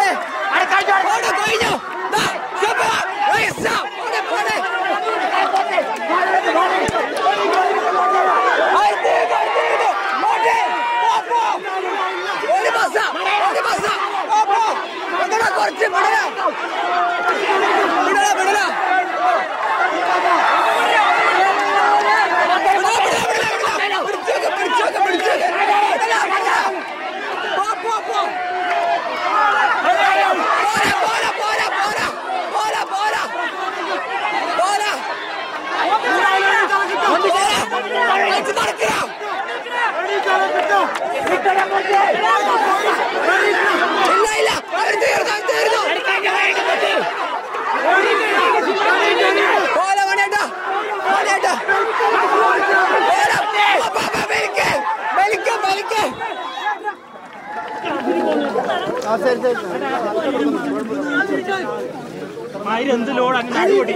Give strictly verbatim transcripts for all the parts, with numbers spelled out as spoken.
എന്ത് ലോഡ് അങ്ങനെ അടിപൊളി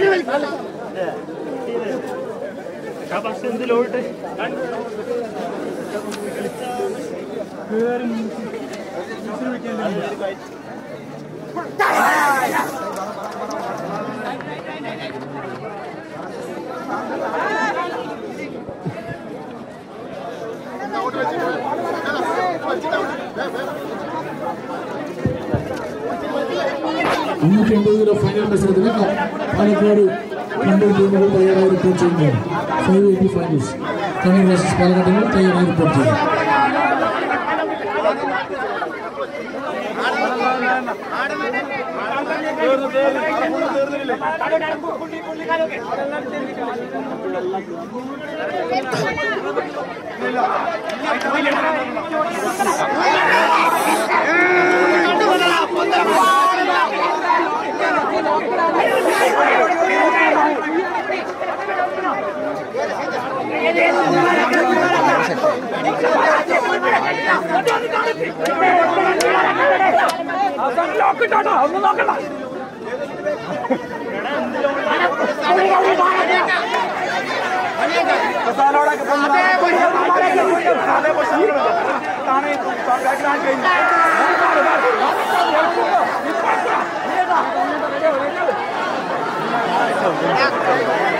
പക്ഷെ എന്ത് ലോഡ് അഞ്ഞൂറ്റി അമ്പത് കിലോ ഫൈനൽ മത്സരത്തിന് പാലക്കാട് കണ്ണൂർ ടീമുകൾ തയ്യാറായി റിപ്പോർട്ട് ചെയ്യുന്നതാണ്. Five eighty finals Kannur versus Palakkad ടീമുകൾ തയ്യാറായി റിപ്പോർട്ട് ചെയ്യുന്നു. ഒന്നും നോക്കണ്ട Yeah.